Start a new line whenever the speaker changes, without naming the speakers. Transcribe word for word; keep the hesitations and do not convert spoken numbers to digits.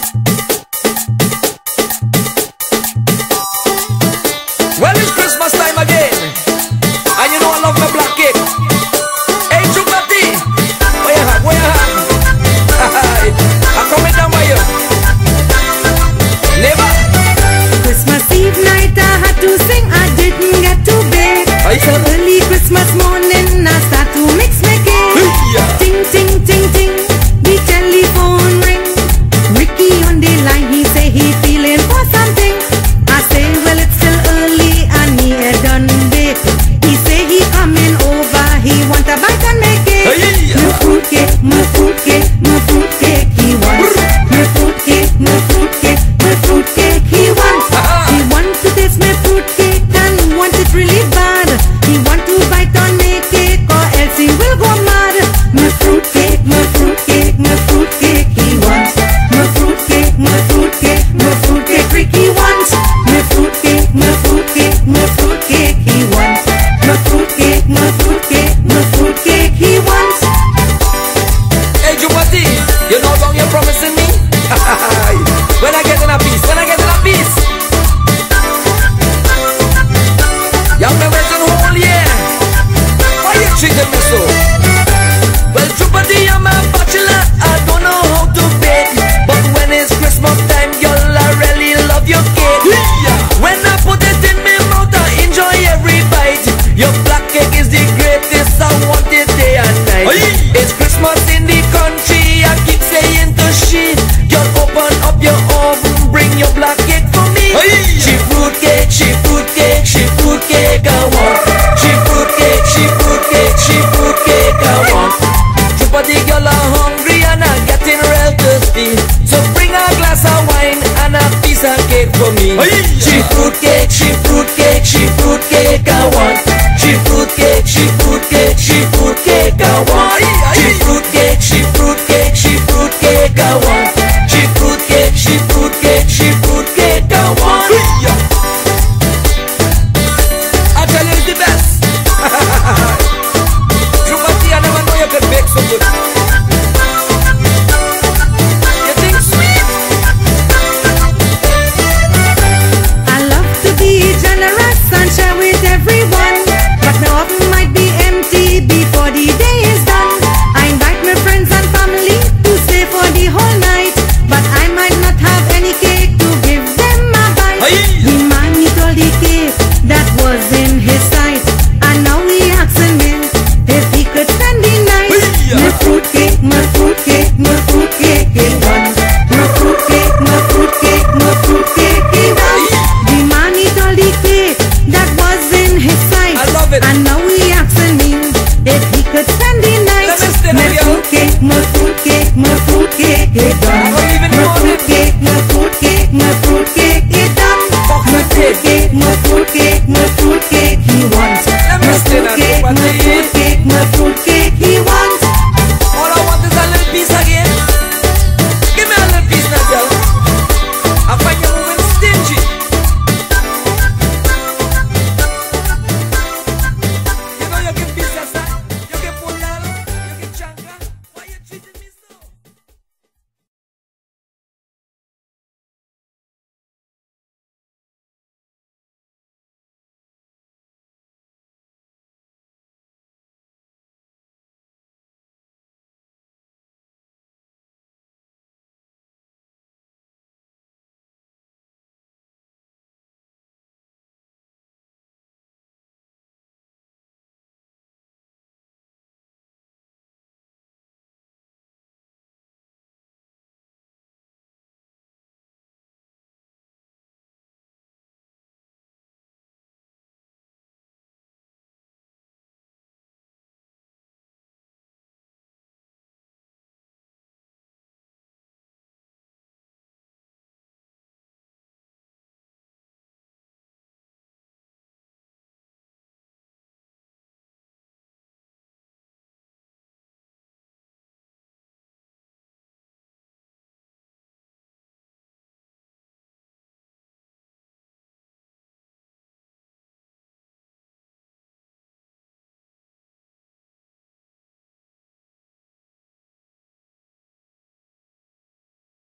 Well, it's Christmas time again, and you know I love my black cake. Hey, Chupati, where you have, where you have? I'm coming down by you. Never.
Christmas Eve night I had to sing, I didn't get to bed. So early Christmas morning I start to mix my cake. Ting, ting, ting, ting, the telephone ring. Ricky on the line, he say he feeling for something. I say, well, it's still early and he had done bake. He say he coming over, he want a bite and make cake. My fruit cake, my fruit cake, my fruit cake he wants. My fruit cake, my fruit cake, my fruit cake he wants. He want to taste my fruit cake and want it really bad. He want to bite on my cake or else he will go mad. My fruit cake, my fruit cake, my fruit cake he wants. My fruit cake, my fruit cake, my fruit cake Ricky wants. My fruit cake, my fruit cake, my fruit cake he wants. My fruit cake, my fruit cake, my fruit cake he wants.
Hey, Chupati, you know how long you're promising me? When I get in a piece, when I get in a piece. Y'all been waiting whole year. Why you treating me so? Well, Chupati, I'm a bachelor, I don't know how to bake. But when it's Christmas time, girl, I really love your cake. When I put it in my mouth, I enjoy every bite. Your black cake is the greatest, I want it day and night. It's Christmas in the country, I keep saying to she, girl, open up your oven, bring your black cake for me. She fruit cake, she fruit cake, she fruit cake, I want. She fruit cake, she fruit cake, she fruit cake, I want. Chupati girl, I'm hungry and I'm getting real thirsty, so bring a glass of wine and a piece of cake for me. She fruit cake, she fruit cake, she fruit cake, I want. She fruit cake, she fruit cake, she fruit cake, I want. She fruit cake, she fruit cake, she fruit cake, I want. She fruit cake, she fruit cake, she fruit cake, I want. I tell you it's the best. Chupati, I never know you can bake so good. You think sweet?
I love to be generous and share with everyone, but my oven might be empty before the day is done. I invite my friends and family to stay for the whole night, but I might not have any cake to give them a bite. The man he told the cake that was in his sight, and now he asking me if he could spend the night. My fruit cake, my fruit cake, my fruit cake he wants. My fruit cake, my fruit cake, my fruit cake he wants. The man he told the cake that was in his sight,
I love it.
and now he asking me if he could spend the night.
Let me stay
My
here.
fruit cake, my fruit cake, my fruit cake he done.